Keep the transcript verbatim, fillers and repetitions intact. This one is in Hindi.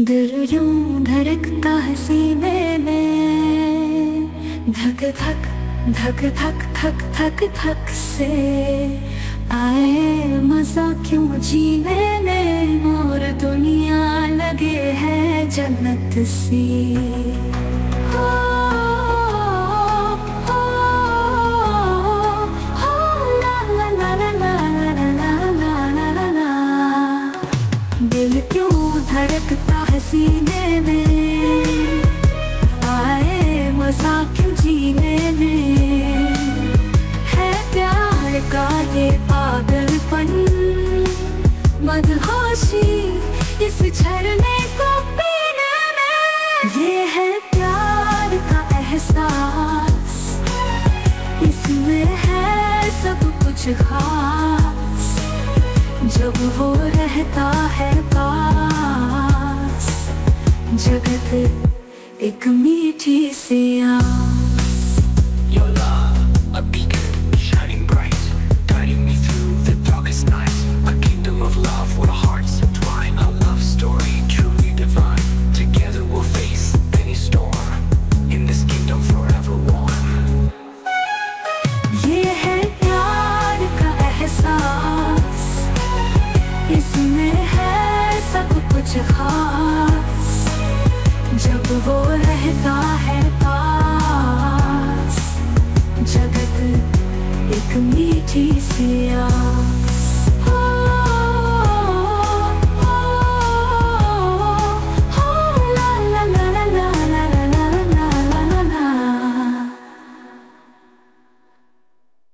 दिल यूं धड़कता है सीने में, धक धक धक धक धक धक धक से आए मजा क्यों जीने में, और दुनिया लगे है जन्नत सी। हो, हो, हो, ला ला ला ला ला ला ला ला ला ला। दिल क्यों धड़कता है सीने में, आए मजा क्यों जीने में, है प्यार का ये पागलपन, मदहोशी इस झरने को पीने में। ये है प्यार का एहसास, इसमें है सब कुछ खास, जब वो रहता है पास, जगत एक मीठी सी आस। Your love, a beacon shining bright, guiding me through the darkest night. A kingdom of love where hearts entwine, a love story truly divine. Together we'll face any storm, in this kingdom forever warm. ये है प्यार का एहसास, इसमें है सब कुछ खास, जब वो रहता है पास, जगत एक मीठी सी